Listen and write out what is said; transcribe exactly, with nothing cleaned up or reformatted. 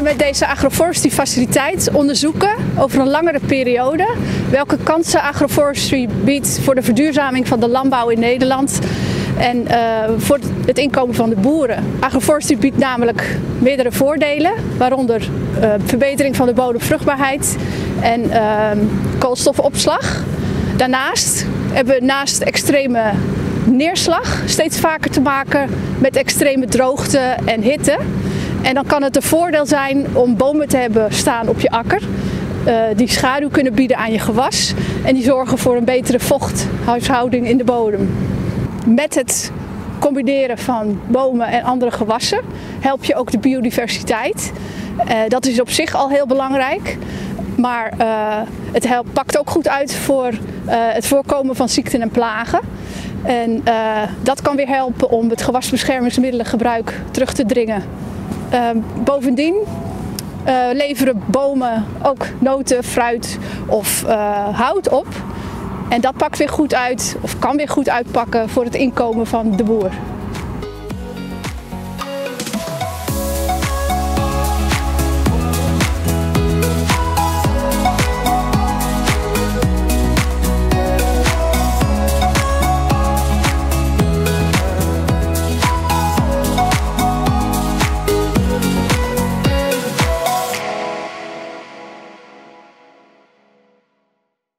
willen met deze agroforestry faciliteit onderzoeken over een langere periode welke kansen agroforestry biedt voor de verduurzaming van de landbouw in Nederland en uh, voor het inkomen van de boeren. Agroforestry biedt namelijk meerdere voordelen, waaronder uh, verbetering van de bodemvruchtbaarheid en uh, koolstofopslag. Daarnaast hebben we naast extreme neerslag steeds vaker te maken met extreme droogte en hitte. En dan kan het een voordeel zijn om bomen te hebben staan op je akker, uh, die schaduw kunnen bieden aan je gewas en die zorgen voor een betere vochthuishouding in de bodem. Met het combineren van bomen en andere gewassen help je ook de biodiversiteit. Uh, dat is op zich al heel belangrijk, maar uh, het helpt, pakt ook goed uit voor uh, het voorkomen van ziekten en plagen. En uh, dat kan weer helpen om het gewasbeschermingsmiddelengebruik terug te dringen. Uh, bovendien uh, leveren bomen ook noten, fruit of uh, hout op. En dat pakt weer goed uit, of kan weer goed uitpakken voor het inkomen van de boer.